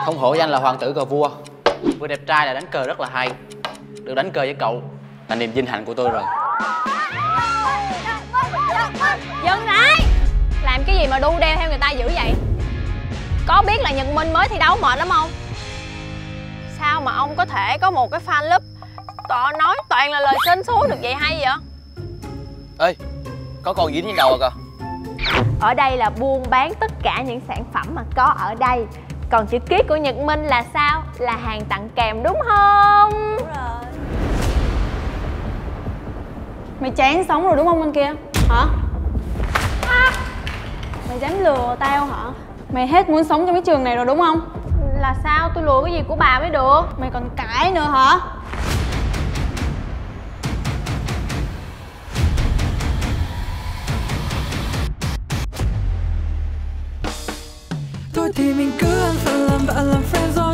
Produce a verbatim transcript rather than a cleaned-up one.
Không hổ danh là hoàng tử cờ vua. Vừa đẹp trai là đánh cờ rất là hay. Được đánh cờ với cậu là niềm vinh hạnh của tôi rồi. Dừng lại! Làm cái gì mà đu đeo theo người ta dữ vậy? Có biết là Nhật Minh mới thi đấu mệt lắm không? Sao mà ông có thể có một cái fan club tọ nói toàn là lời sến súa được vậy hay vậy? Ê, có con dính trên đầu rồi kìa. Ở đây là buôn bán tất cả những sản phẩm mà có ở đây. Còn chữ ký của Nhật Minh là sao? Là hàng tặng kèm đúng không? Đúng rồi. Mày chán sống rồi đúng không anh kia? Hả? À, mày dám lừa tao hả? Mày hết muốn sống trong cái trường này rồi đúng không? Là sao? Tôi lừa cái gì của bà mới được? Mày còn cãi nữa hả? Thôi thì mình cứ ăn phận làm bạn làm friend rồi.